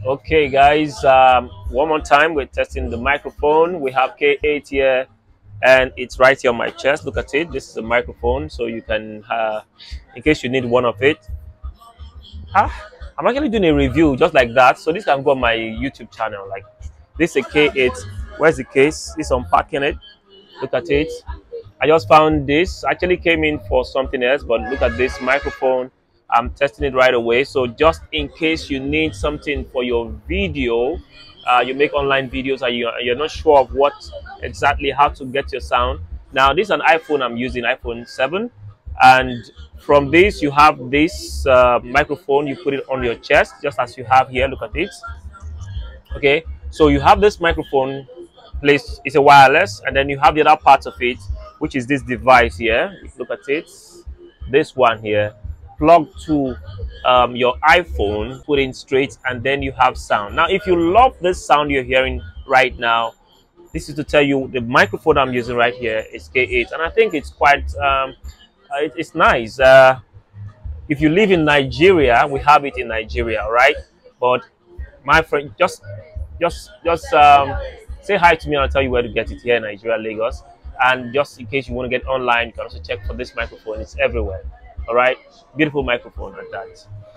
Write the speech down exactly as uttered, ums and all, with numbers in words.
Okay, guys, um, one more time, we're testing the microphone. We have K eight here, and it's right here on my chest. Look at it. This is a microphone, so you can, uh, in case you need one of it. Ah, I'm actually doing a review just like that, so this can go on my YouTube channel. Like, this is a K eight. Where's the case? This unpacking it. Look at it. I just found this. Actually came in for something else, but look at this microphone. I'm testing it right away. So just in case you need something for your video, uh, you make online videos and you, you're not sure of what exactly how to get your sound. Now this is an iPhone I'm using, iPhone seven, and from this you have this uh, microphone. You put it on your chest just as you have here. Look at it. Okay, so you have this microphone placed, it's a wireless, and then you have the other part of it, which is this device here. Look at it, this one here, plugged to um, your iPhone, put in straight, and then you have sound. Now if you love this sound you're hearing right now, this is to tell you the microphone I'm using right here is K eight, and I think it's quite um, uh, it, it's nice. Uh, if you live in Nigeria, we have it in Nigeria, right? But my friend, just just just um, say hi to me and I'll tell you where to get it here in Nigeria, Lagos. And just in case you want to get online, you can also check for this microphone. It's everywhere. All right, beautiful microphone at that.